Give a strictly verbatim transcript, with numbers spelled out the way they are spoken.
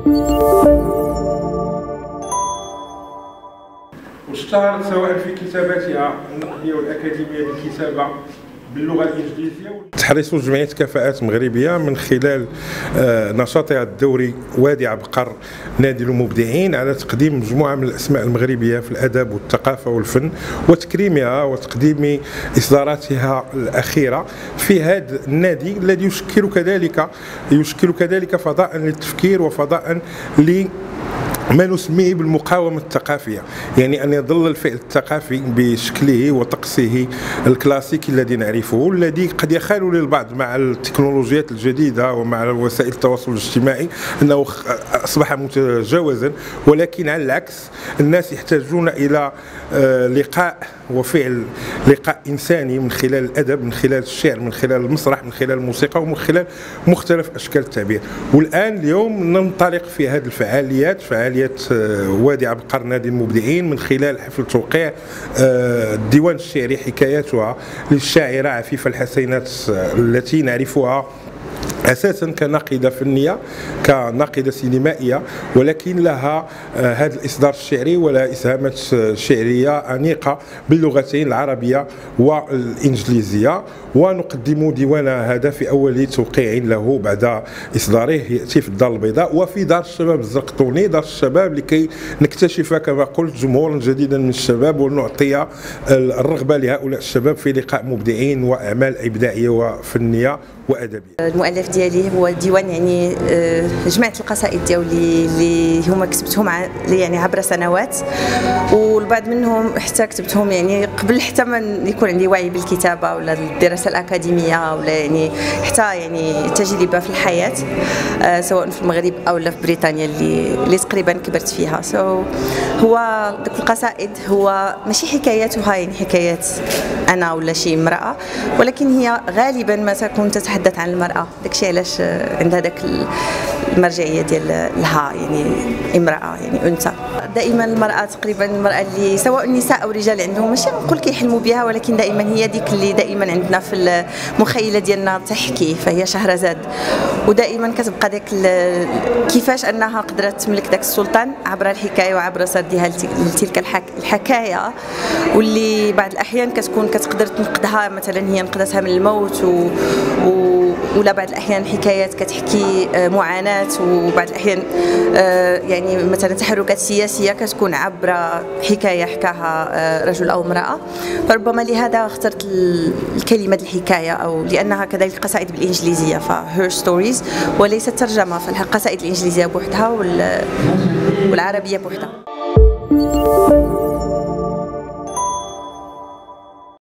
واشتهرت سواء في كتاباتها النقدية والأكاديمية بالكتابة باللغة الإنجليزية. تحرص جمعية كفاءات مغربية من خلال نشاطها الدوري وادي عبقر نادي المبدعين على تقديم مجموعة من الأسماء المغربية في الأدب والثقافة والفن وتكريمها وتقديم إصداراتها الأخيرة في هذا النادي الذي يشكل كذلك يشكل كذلك فضاء للتفكير وفضاء ل ما نسميه بالمقاومة الثقافية، يعني أن يظل الفعل الثقافي بشكله وطقسه الكلاسيكي الذي نعرفه، الذي قد يخال للبعض مع التكنولوجيات الجديدة ومع وسائل التواصل الاجتماعي أنه أصبح متجاوزا، ولكن على العكس الناس يحتاجون إلى لقاء وفعل لقاء إنساني من خلال الأدب، من خلال الشعر، من خلال المسرح، من خلال الموسيقى، ومن خلال مختلف أشكال التعبير. والآن اليوم ننطلق في هذه الفعاليات، فعاليات وادي عبقر نادي المبدعين، من خلال حفل توقيع الديوان الشعري حكاياتها للشاعرة عفيفة الحسينات التي نعرفها أساسا كناقدة فنية كناقدة سينمائية، ولكن لها هذا الإصدار الشعري ولها إسهامات شعرية أنيقة باللغتين العربية والإنجليزية. ونقدم ديوانها هذا في أول توقيع له بعد إصداره يأتي في الدار البيضاء وفي دار الشباب الزرقطوني، دار الشباب، لكي نكتشف كما قلت جمهورا جديدا من الشباب ونعطي الرغبة لهؤلاء الشباب في لقاء مبدعين وأعمال إبداعية وفنية وأدبية. المؤلف ديالي هو ديوان يعني جمعة القصائد ديالي اللي هما كتبتهم يعني عبر سنوات، والبعض منهم حتى كتبتهم يعني قبل حتى ما يكون عندي وعي بالكتابة ولا الدراسة الأكاديمية ولا يعني حتى يعني تجربة في الحياة سواء في المغرب أو لا في بريطانيا اللي اللي تقريبا كبرت فيها. سو so, هو ديك القصائد هو ماشي حكاياتها يعني حكايات أنا ولا شي امرأة، ولكن هي غالبا ما تكون تتحدث عن المرأة، داكشي علاش عندها داك المرجعية ديال لها يعني امرأة يعني أنثى. دائما المرأة تقريبا المرأة اللي سواء النساء أو الرجال عندهم ماشي نقول كيحلموا بها، ولكن دائما هي ديك اللي دائما عندنا في المخيلة ديالنا تحكي، فهي شهرزاد. ودائما كتبقى داك كيفاش أنها قدرت تملك داك السلطان عبر الحكاية وعبر سردها لتلك الحكاية، واللي بعض الأحيان كتكون كتقدر تنقذها، مثلا هي نقذتها من الموت و, و ولا بعض الأحيان حكايات كتحكي معاناة، وبعض الأحيان يعني مثلا تحركات سياسية كتكون عبر حكاية حكاها رجل أو امرأة. فربما لهذا اخترت الكلمة الحكاية، أو لأنها كذلك قصائد بالإنجليزية ف her stories وليست ترجمة، فالقصائد الإنجليزية بوحدها والعربية بوحدها.